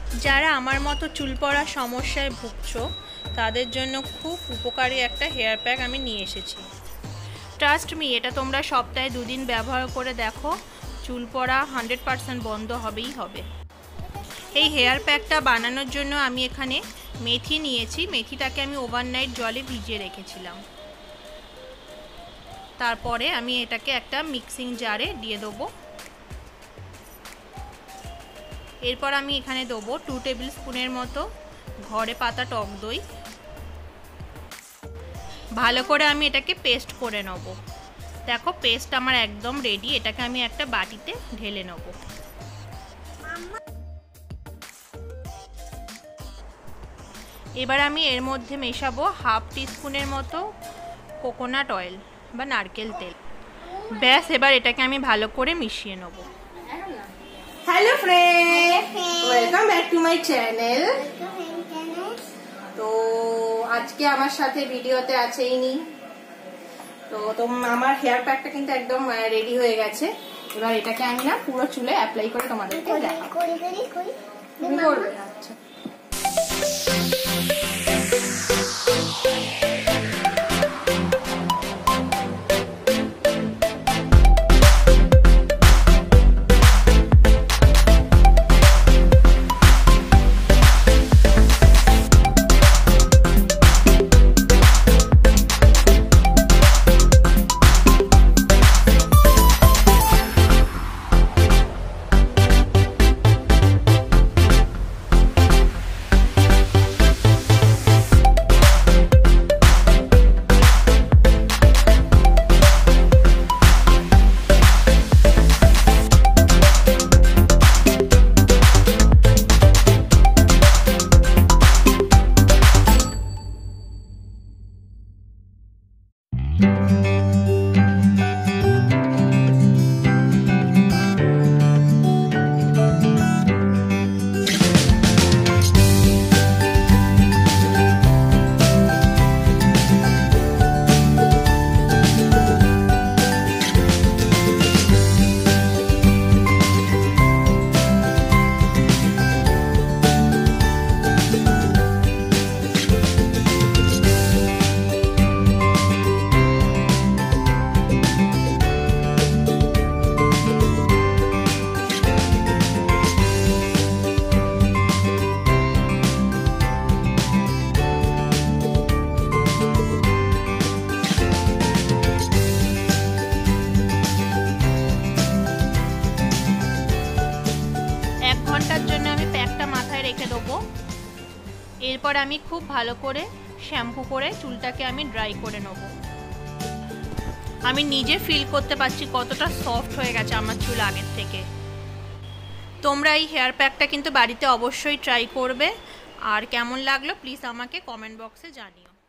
যারা আমার মতো চুল পড়ার সমস্যায় ভুগছো তাদের জন্য খুব উপকারী একটা হেয়ার প্যাক আমি নিয়ে এসেছি। ট্রাস্ট মি, এটা তোমরা সপ্তাহে 2 দিন ব্যবহার করে দেখো, চুল পড়া 100% বন্ধ হবেই হবে। এই হেয়ার প্যাকটা বানানোর জন্য আমি এখানে মেথি নিয়েছি। মেথিটাকে আমি ওভারনাইট জলে ভিজিয়ে রেখেছিলাম। তারপরে আমি এটাকে একটা মিক্সিং জারে দিয়ে দেবো। এরপর আমি এখানে দেবো 2 টেবিল স্পুনের মতো ঘরে পাতা টক দই। ভালো করে আমি এটাকে পেস্ট করে নেব। দেখো পেস্ট আমার একদম রেডি। এটাকে আমি একটা বাটিতে ঢেলে নেব। এবার আমি এর মধ্যে মেশাবো 1/2 টিস্পুনের মতো কোকোনাট অয়েল বা নারকেল তেল। ব্যাস, এবার এটাকে আমি ভালো করে মিশিয়ে নেব। Hello friend, welcome back to my channel. তো আজকে আমার সাথে ভিডিওতে আছেই নি। তো আমার হেয়ার প্যাকটা কিন্তু একদম রেডি হয়ে গেছে। এবার এটাকে আমি না পুরো চুলে অ্যাপ্লাই করে তোমাদেরকে দেখাবো। তুমি করবে? আচ্ছা। এরপর আমি খুব ভালো করে শ্যাম্পু করে চুলটাকে আমি ড্রাই করে নেব। আমি নিজে ফিল করতে পারছি কতটা সফট হয়ে গেছে আমার চুল আগের থেকে। তোমরা এই হেয়ার প্যাকটা কিন্তু বাড়িতে অবশ্যই ট্রাই করবে। আর কেমন লাগলো প্লিজ আমাকে কমেন্ট বক্সে জানিও।